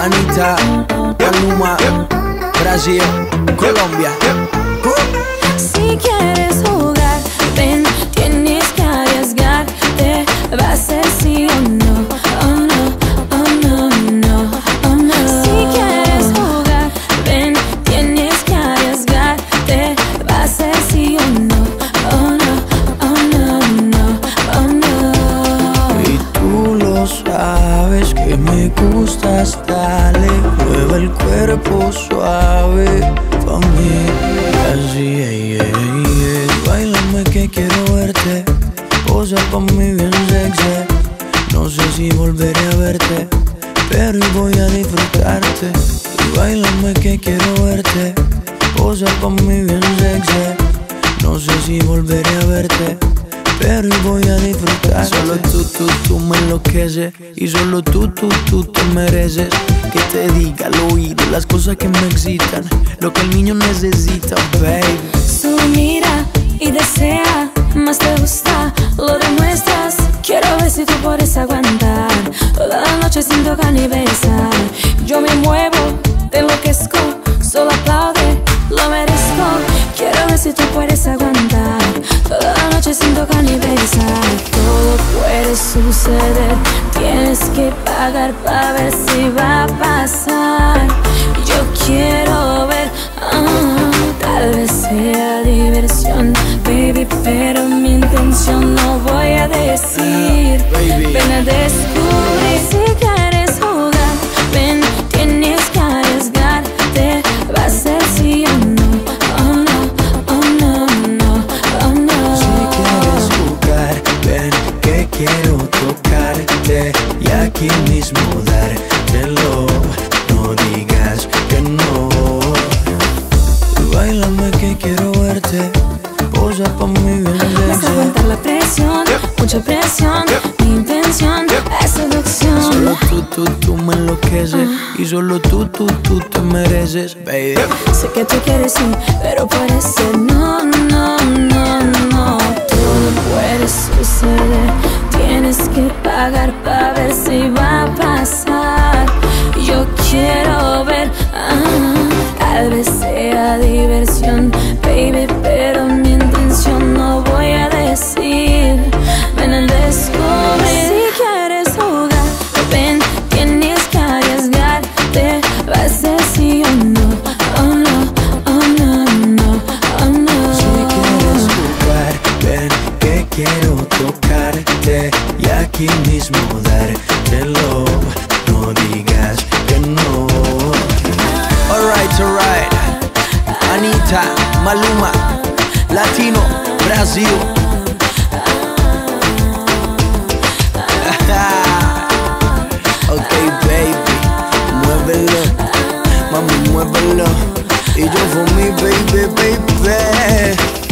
Anitta, Maluma, Brasil, Colombia. Si quieres jugar, ven, tienes que arriesgarte. Va a ser sí o no, oh no, oh no, no, oh no. Si quieres jugar, ven, tienes que arriesgarte. Va a ser sí o no, oh no, oh no, no, oh no. Y tú lo sabes que me gustas, dale, mueve el cuerpo suave pa' mí, así, Báilame que quiero verte, posa pa' mí bien sexy. No sé si volveré a verte, pero hoy voy a disfrutarte. Y báilame que quiero verte, posa pa' mí bien sexy. No sé si volveré a verte, pero hoy voy a disfrutar. Solo tú me enloqueces. Y solo tú te mereces que te diga al oído las cosas que me excitan, lo que el niño necesita, baby. Solo mira y desea, más te gusta, lo demuestras. Quiero ver si tú puedes aguantar toda la noche sin tocar ni besar. Yo me muevo, te enloquezco, solo aplaude, lo merezco. Quiero ver si tú puedes aguantar toda la noche sin tocar ni besar. Todo puede suceder, tienes que pagar para ver si va a pasar. Yo quiero ver, tal vez sea diversión, baby, pero mi intención no voy a decir. Ven a descubrir. Si quieres jugar, ven, tienes que arriesgarte. Va a ser sí o no, oh no, oh no, no, oh no. Si quieres jugar, ven que quiero tocarte y aquí mismo dártelo. No digas que no. Báilame que quiero verte, posa pa' mí bien Vas a aguantar la presión, mucha presión. Mi intención es seducción. Solo tú me enloqueces. Y solo tú te mereces, baby. Sé que tú quieres sí, pero puede ser no, no, no, no. Todo puede suceder, tienes que pagar para ver si va a pasar. Yo quiero ver, tal vez sea diversión, baby, pero mi intención no voy a decir. Ven a descubrir. Si quieres jugar, ven, tienes que arriesgarte. Va a ser sí o no, oh no, oh no, no, oh no. Si quieres jugar, ven que quiero tocarte y aquí mismo dártelo. No digas que no. Alright. Anitta, Maluma, Latino, Brasil. Ok, baby, muévelo, mami, muévelo. Y yo for me, baby.